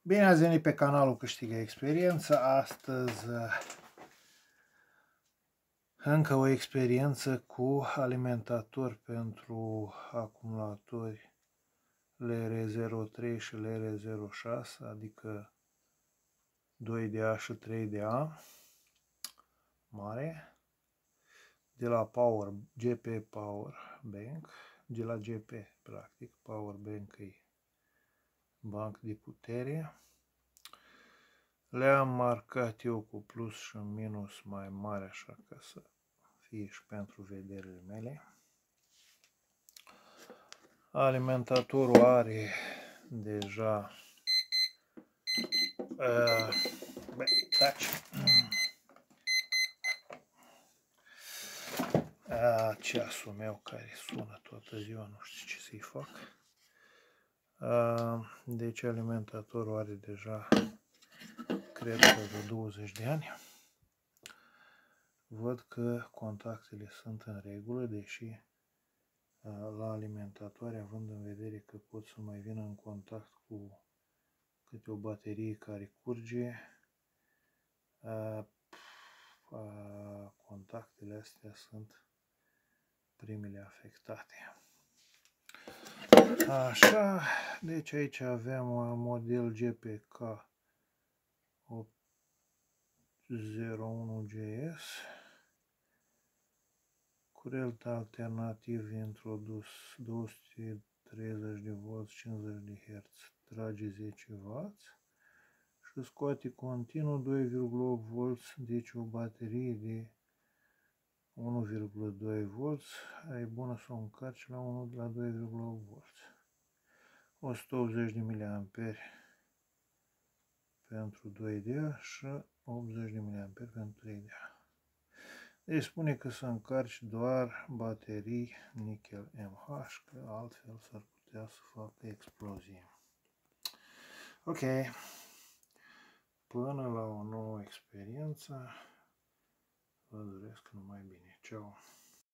Bine ați venit pe canalul Câștigă Experiență. Astăzi încă o experiență cu alimentatori pentru acumulatori LR03 și LR06, adică 2A și 3A mare, de la GP Power Bank, de la GP, practic, Power Bank e banc de putere. Le-am marcat eu cu plus și minus mai mare, așa ca să fie și pentru vederile mele. Alimentatorul are deja ceasul meu care sună toată ziua, nu știu ce să-i fac. Deci alimentatorul are deja, cred că de 20 de ani. Văd că contactele sunt în regulă, deși la alimentatori, având în vedere că pot să mai vină în contact cu câte o baterie care curge, contactele astea sunt primele afectate. Așa, deci aici avem model GPK 801GS, curent alternativ introdus 230 de V, 50 de Hz, trage 10W și scoate continuu 2,8 V, deci o baterie de 1,2 V, e bună să o încarci la 2,8 V. 180 de mA pentru 2D și 80 de mA pentru 3D. Deci spune că să încarci doar baterii nichel MH, că altfel s-ar putea să facă explozie. Ok, până la o nouă experiență, vă doresc numai bine. Ceau!